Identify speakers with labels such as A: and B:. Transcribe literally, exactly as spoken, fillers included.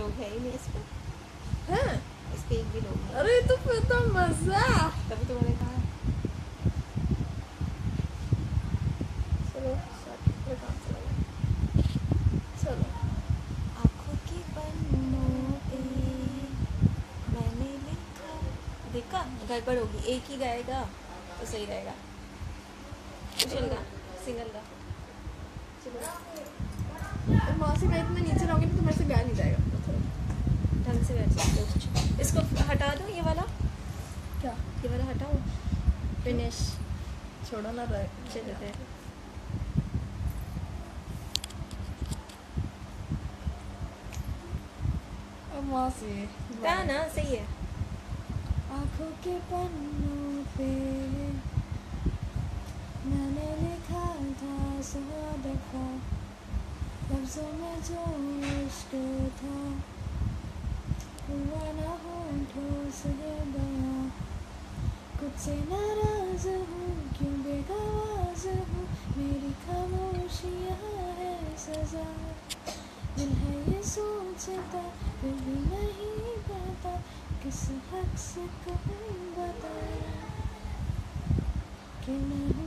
A: लोग है ही नहीं इस पे,
B: हैं?
A: इस पे एक भी लोग नहीं।
B: अरे तो फिर तो मजा।
A: तभी तो मैंने कहा।
B: चलो मेरा काम चला गया। चलो
A: आँखों के पन्नों पे मैंने लिखा, देखा गड़बड़ होगी, एक ही गाएगा तो सही रहेगा। चल गा, सिंगल गा।
B: मासी मैं इतना नीचे रहोगी तो मेरे से गाया नहीं जाएगा।
A: ढंग से बैठ सकते हो। इसको हटा दो, ये वाला,
B: क्या?
A: ये वाला हटाओ। फिनिश।
B: छोड़ो ना रहे।
A: चलो फिर।
B: मासी
A: गा ना, सही है।
B: आँखों के पन्नों पे मैंने लिखा था सौ दफा, लफ्जों में जो इश्क था हुआ ना होठों से बयां। खुद से नाराज हूँ, क्यों बेगवाज हूँ, मेरी खामोशियाँ है सजा। दिल है ये सोचता फिर भी नहीं पाता, किस हक से कहूँ बता कि मैं